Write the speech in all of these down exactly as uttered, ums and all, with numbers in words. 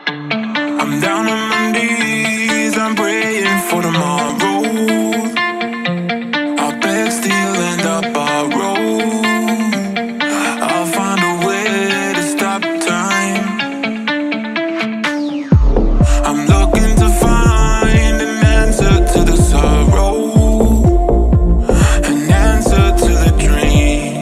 I'm down on my knees, I'm praying for tomorrow. I'll beg, steal and up our road. I'll find a way to stop time. I'm looking to find an answer to the sorrow, an answer to the dream.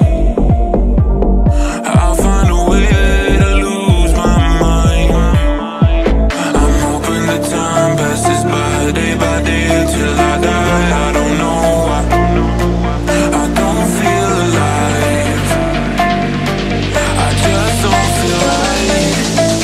I'll find a way to lose my mind. I'm hoping the time passes by, day by day, till I die. I don't know why I don't feel alive. I just don't feel right.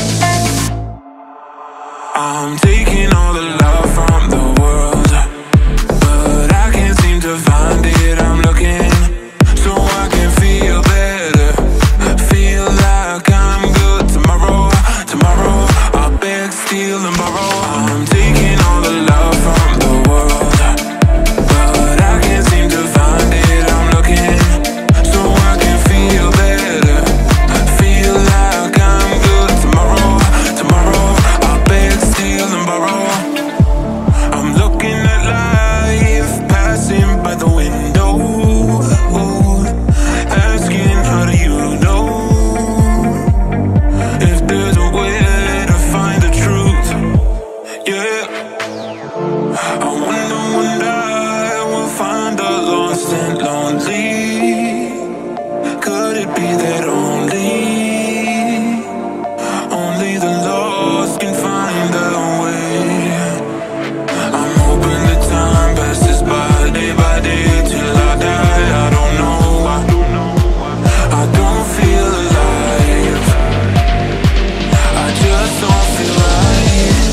I'm taking all the love from the world, but I can't seem to find it. I'm looking so I can feel better, feel like I'm good tomorrow. Tomorrow I'll beg, steal and borrow. I'm taking all the love from the world, but I can't seem to find it. I'm looking so I can feel better, feel like I'm good tomorrow. Tomorrow I'll beg, steal and borrow. I'm looking at life passing by the window, asking how do you know if there's a way to find the truth. Yeah, I wonder when I will find the lost and lonely. Could it be that only, only the lost can find their way? I'm hoping the time passes by, day by day, till I die. I don't know why I don't feel alive. I just don't feel right.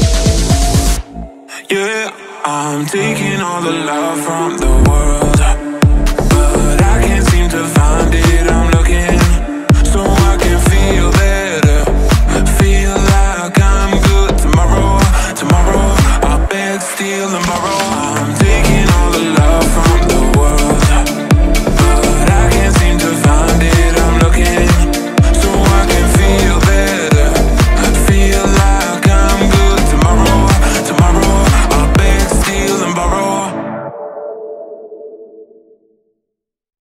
Yeah, I'm taking all the love from the world, but I can't seem to find it. I'm looking so I can feel better, feel like I'm good tomorrow. Tomorrow I'll beg, steal and borrow.